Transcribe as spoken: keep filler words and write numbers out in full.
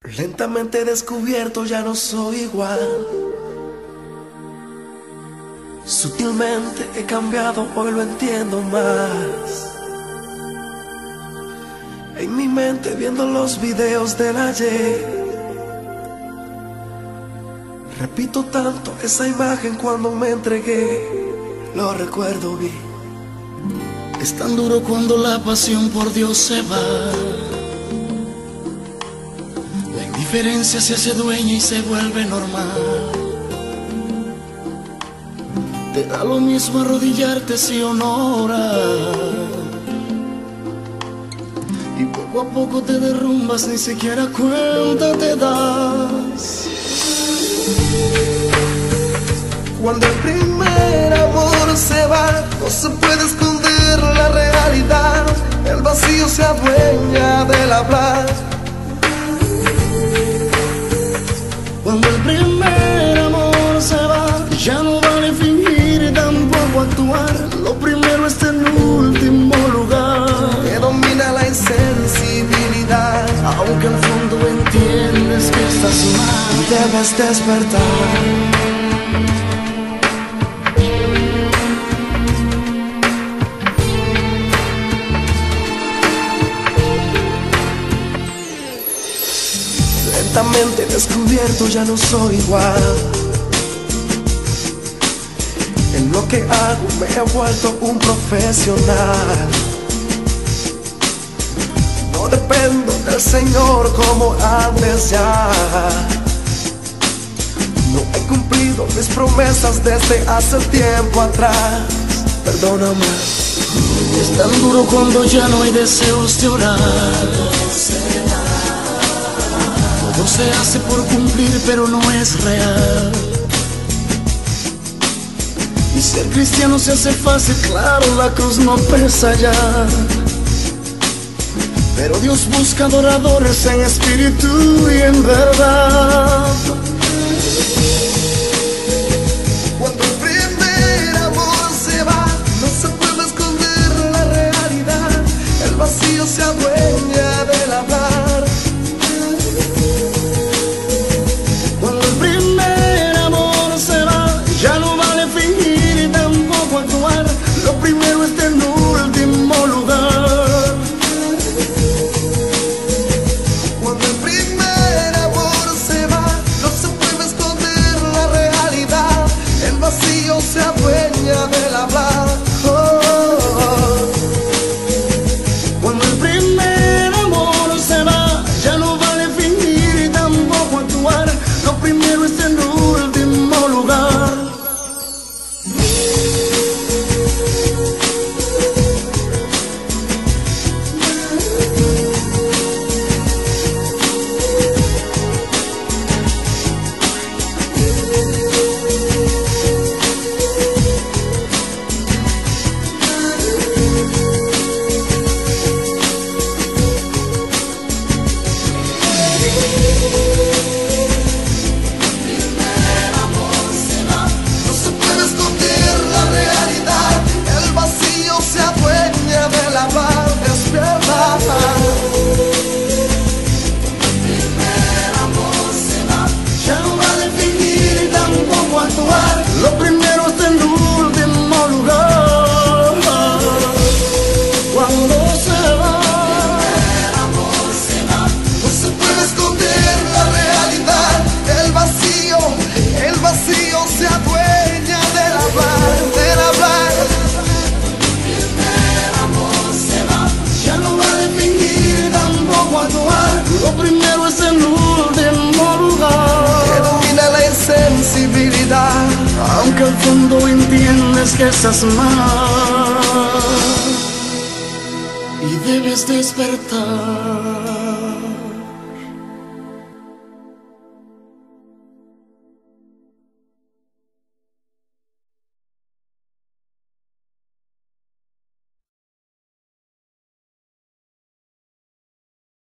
Lentamente he descubierto, ya no soy igual. Sutilmente he cambiado, hoy lo entiendo más. En mi mente viendo los videos del ayer, repito tanto esa imagen cuando me entregué. Lo recuerdo bien. Es tan duro cuando la pasión por Dios se va. La indiferencia se hace dueña y se vuelve normal. Te da lo mismo arrodillarte si o no orar. Y poco a poco te derrumbas, ni siquiera cuenta te das. Cuando el primer amor se va, no se puede esconder la realidad. El vacío se adueña del hablar. Cuando el primer amor se va, ya no vale fingir, tampoco actuar. Lo primero está en último lugar. Te domina la insensibilidad, Aunque al fondo entiendes que estás mal. debes despertar. Lentamente he descubierto, ya no soy igual. En lo que hago me he vuelto un profesional. No dependo del Señor como antes ya. No he cumplido mis promesas desde hace tiempo atrás. Perdóname. Es tan duro cuando ya no hay deseos de orar. Todo se hace por cumplir, pero no es real. Y ser cristiano se hace fácil, claro, la cruz no pesa ya. Pero Dios busca adoradores en espíritu y en verdad. Cuando el primer amor se va, no se puede esconder la realidad. El vacío se adueña del hablar. Cuando el primer amor se va, ya no vale fingir y tampoco actuar. Lo primero está en último lugar. Cuando el primer amor se va, no se puede esconder la realidad. El vacío se adueña del hablar. Oh. Cuando el primer amor se va, ya no vale fingir y tampoco actuar. Lo primero está en último lugar. No se puede esconder la realidad. El vacío se adueña del hablar. Es verdad. Ya no vale fingir y tampoco actuar. Lo primero está en último lugar. Cuando se va, No se puede esconder la realidad. El vacío, el vacío se adueña del hablar, del hablar. ya no vale fingir y tampoco actuar. Lo primero está en último lugar. Te domina la insensibilidad. Aunque al fondo entiendes que estás mal y debes despertar.